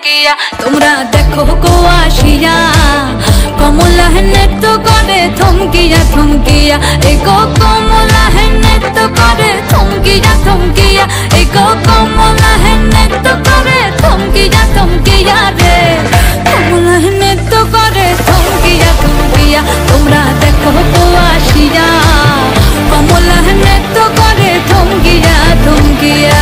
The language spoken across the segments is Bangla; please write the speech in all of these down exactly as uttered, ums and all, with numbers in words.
थमकिया তোমরা দেখো গো আসিয়া কমলা হেনে তো করে থমকিয়া থমকিয়া এই গো কমলা হেনে তো করে থমকিয়া থমকিয়া এই গো কমলা হেনে তো করে থমকিয়া থমকিয়া রে কমলা হেনে তো করে থমকিয়া থমকিয়া তোমরা দেখো গো আসিয়া কমলা হেনে তো করে থমকিয়া থমকিয়া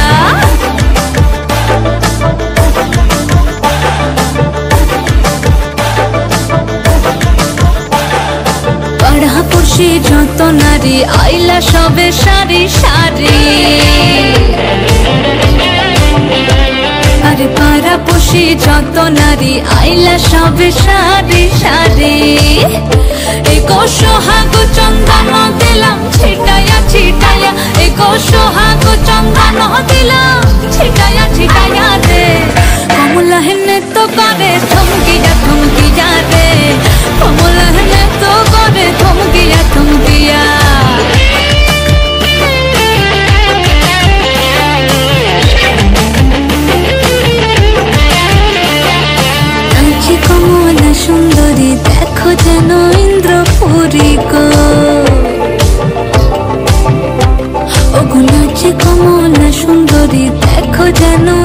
পড়াপুষি যত নারী আইলা সবে সারি সারি আরে পাড়াপুষি যত নারী আইলা সবে সারি সারি এই গো সোহাগ চন্দন দিলাম ছিটায়া ছিটায়া এই গো সোহাগ চন্দন দিলাম ছিটায়া ছিটায়া রে কমলা হেনে তো করে থমকিয়া থমকিয়া রে কমলা হেনে তো করে থমকিয়া থমকিয়া নাচে কমলা সুন্দরী দেখো যেন ইন্দ্রপুরী গো ওগো নাচে কমলা সুন্দরী দেখো যেন